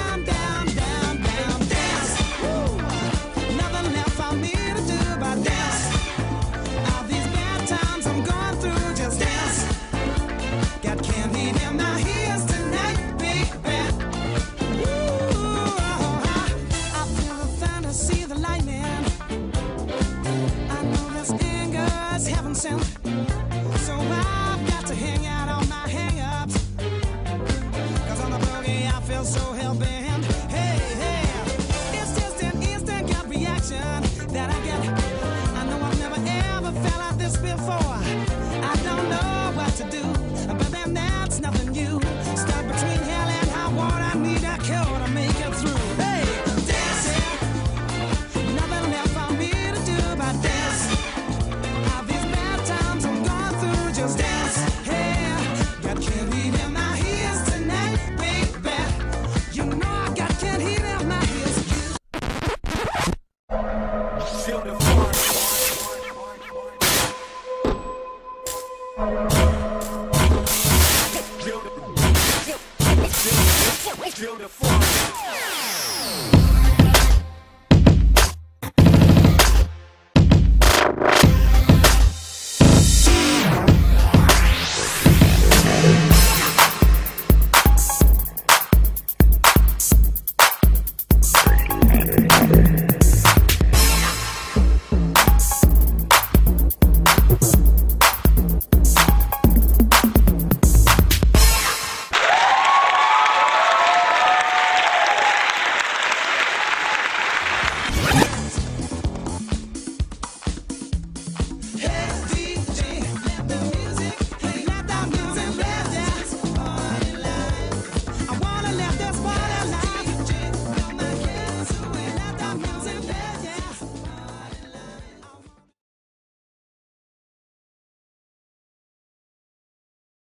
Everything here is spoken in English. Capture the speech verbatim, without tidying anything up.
down, down, down, down, dance. Woo. Nothing left for me to do but dance. All these bad times I'm going through, just dance. Got candy in my ears tonight, baby. Ooh, I feel the thunder, see the lightning. I know this anger is heaven sent, so I've got to hang out on my hang-ups. 'Cause on the boogie I feel so hell-bent. Hey, hey, it's just an instant gut reaction that I get. I know I've never ever felt like this before. I don't know what to do, but then that's nothing new. Stuck between hell and high water, I need a cure to make it through. Hey, dance, yeah. Nothing left for me to do but dance. All these bad times I'm going through, just dance. Hey, got candy in my ears tonight, baby. You know I got candy in my ears. Feel the fun. Feel the fun.